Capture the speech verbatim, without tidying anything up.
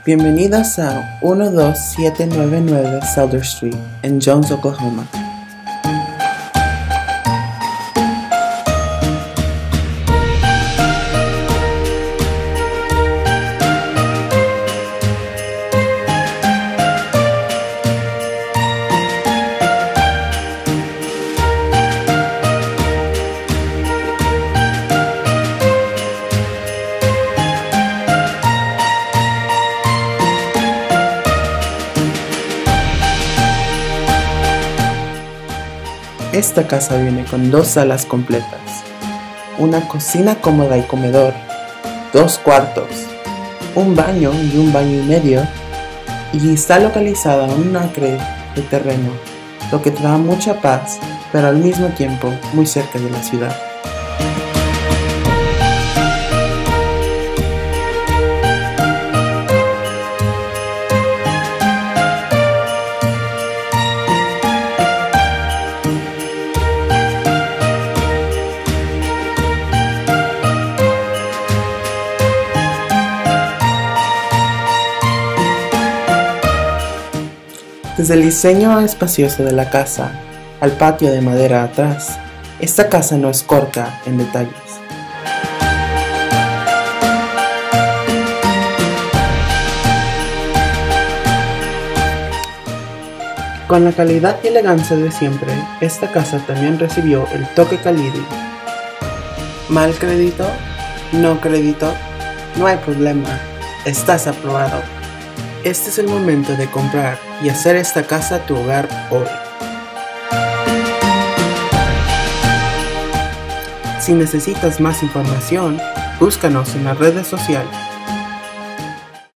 Bienvenidos a uno dos siete nueve nueve Southern Street en Jones, Oklahoma. Esta casa viene con dos salas completas, una cocina cómoda y comedor, dos cuartos, un baño y un baño y medio, y está localizada en un acre de terreno, lo que te da mucha paz, pero al mismo tiempo muy cerca de la ciudad. Desde el diseño espacioso de la casa al patio de madera atrás, esta casa no es corta en detalles. Con la calidad y elegancia de siempre, esta casa también recibió el toque cálido. ¿Mal crédito? ¿No crédito? No hay problema, estás aprobado. Este es el momento de comprar y hacer esta casa tu hogar hoy. Si necesitas más información, búscanos en las redes sociales.